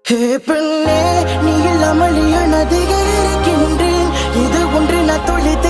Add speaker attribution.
Speaker 1: ஹே பெண்ணே, நீ இல்லாமல் நான் திகைக்கின்றேன். இது ஒன்று நான் தொழில்